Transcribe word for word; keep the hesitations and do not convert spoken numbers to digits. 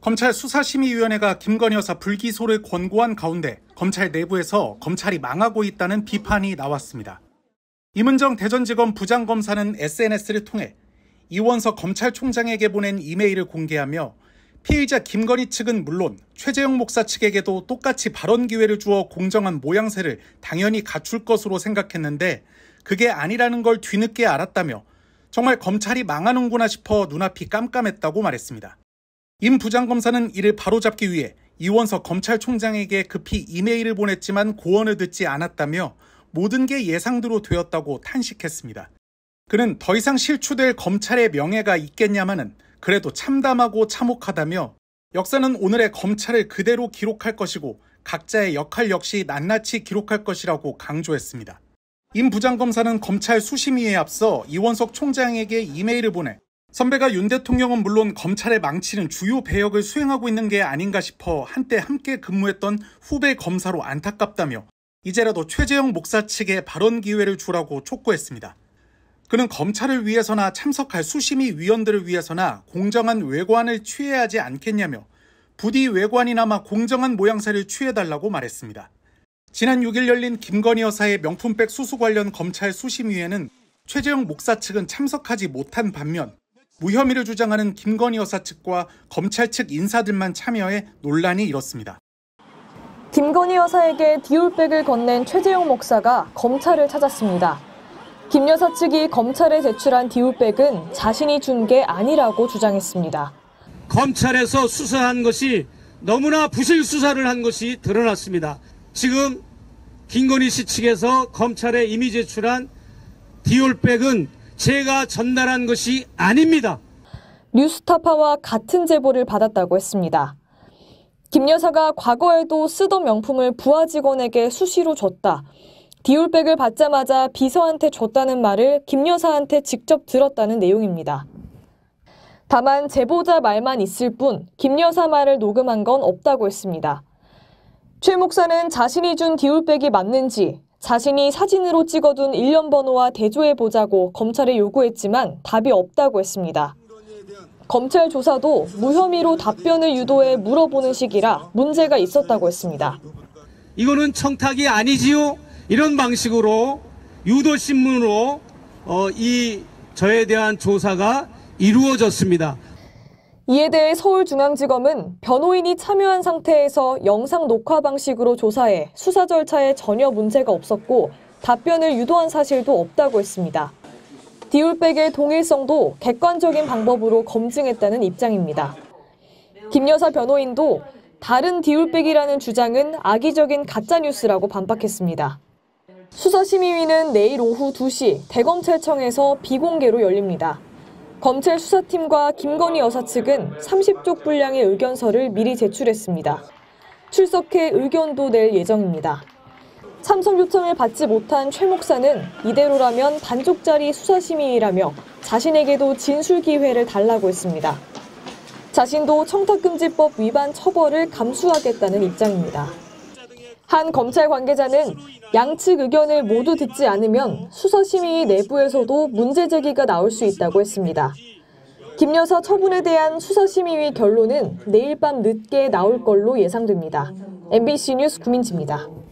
검찰 수사심의위원회가 김건희 여사 불기소를 권고한 가운데 검찰 내부에서 검찰이 망하고 있다는 비판이 나왔습니다. 임은정 대전지검 부장검사는 에스엔에스를 통해 이원석 검찰총장에게 보낸 이메일을 공개하며 피의자 김건희 측은 물론 최재형 목사 측에게도 똑같이 발언 기회를 주어 공정한 모양새를 당연히 갖출 것으로 생각했는데 그게 아니라는 걸 뒤늦게 알았다며 정말 검찰이 망하는구나 싶어 눈앞이 깜깜했다고 말했습니다. 임 부장검사는 이를 바로잡기 위해 이원석 검찰총장에게 급히 이메일을 보냈지만 고언을 듣지 않았다며 모든 게 예상대로 되었다고 탄식했습니다. 그는 더 이상 실추될 검찰의 명예가 있겠냐마는 그래도 참담하고 참혹하다며 역사는 오늘의 검찰을 그대로 기록할 것이고 각자의 역할 역시 낱낱이 기록할 것이라고 강조했습니다. 임 부장검사는 검찰 수심위에 앞서 이원석 총장에게 이메일을 보내 선배가 윤 대통령은 물론 검찰의 망치는 주요 배역을 수행하고 있는 게 아닌가 싶어 한때 함께 근무했던 후배 검사로 안타깝다며 이제라도 최재형 목사 측에 발언 기회를 주라고 촉구했습니다. 그는 검찰을 위해서나 참석할 수심위 위원들을 위해서나 공정한 외관을 취해야 하지 않겠냐며 부디 외관이나마 공정한 모양새를 취해달라고 말했습니다. 지난 육 일 열린 김건희 여사의 명품백 수수 관련 검찰 수심위에는 최재형 목사 측은 참석하지 못한 반면 무혐의를 주장하는 김건희 여사 측과 검찰 측 인사들만 참여해 논란이 일었습니다. 김건희 여사에게 디올백을 건넨 최재형 목사가 검찰을 찾았습니다. 김 여사 측이 검찰에 제출한 디올백은 자신이 준 게 아니라고 주장했습니다. 검찰에서 수사한 것이 너무나 부실 수사를 한 것이 드러났습니다. 지금 김건희 씨 측에서 검찰에 이미 제출한 디올백은 제가 전달한 것이 아닙니다. 뉴스타파와 같은 제보를 받았다고 했습니다. 김 여사가 과거에도 쓰던 명품을 부하 직원에게 수시로 줬다. 디올백을 받자마자 비서한테 줬다는 말을 김 여사한테 직접 들었다는 내용입니다. 다만 제보자 말만 있을 뿐 김 여사 말을 녹음한 건 없다고 했습니다. 최 목사는 자신이 준 디올백이 맞는지 자신이 사진으로 찍어둔 일련 번호와 대조해보자고 검찰에 요구했지만 답이 없다고 했습니다. 검찰 조사도 무혐의로 답변을 유도해 물어보는 식이라 문제가 있었다고 했습니다. 이거는 청탁이 아니지요? 이런 방식으로 유도신문으로 어, 이 저에 대한 조사가 이루어졌습니다. 이에 대해 서울중앙지검은 변호인이 참여한 상태에서 영상 녹화 방식으로 조사해 수사 절차에 전혀 문제가 없었고 답변을 유도한 사실도 없다고 했습니다. 디올백의 동일성도 객관적인 방법으로 검증했다는 입장입니다. 김 여사 변호인도 다른 디올백이라는 주장은 악의적인 가짜뉴스라고 반박했습니다. 수사심의위는 내일 오후 두 시 대검찰청에서 비공개로 열립니다. 검찰 수사팀과 김건희 여사 측은 삼십 쪽 분량의 의견서를 미리 제출했습니다. 출석해 의견도 낼 예정입니다. 참석 요청을 받지 못한 최 목사는 이대로라면 반쪽짜리 수사심의위라며 자신에게도 진술 기회를 달라고 했습니다. 자신도 청탁금지법 위반 처벌을 감수하겠다는 입장입니다. 한 검찰 관계자는 양측 의견을 모두 듣지 않으면 수사심의위 내부에서도 문제 제기가 나올 수 있다고 했습니다. 김 여사 처분에 대한 수사심의위 결론은 내일 밤 늦게 나올 걸로 예상됩니다. 엠비씨 뉴스 구민지입니다.